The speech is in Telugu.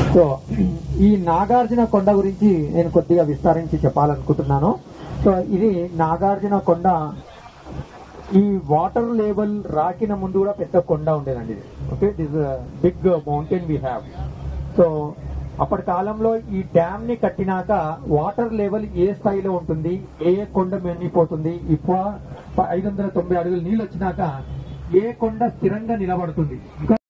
సో ఈ నాగార్జున కొండ గురించి నేను కొద్దిగా విస్తరించి చెప్పాలనుకుంటున్నాను. సో ఇది నాగార్జున కొండ. ఈ వాటర్ లెవెల్ రాకిన ముందు కూడా పెద్ద కొండ ఉండేదండి. Okay, this big mountain we have. So అప్పటి కాలంలో ఈ డ్యామ్ ని కట్టినాక వాటర్ లెవెల్ ఏ స్థాయిలో ఉంటుంది, ఏ కొండ మెనిపోతుంది, ఇప్పుడు 590 అడుగులు నీళ్ళు వచ్చినాక ఏ కొండ స్థిరంగా నిలబడుతుంది.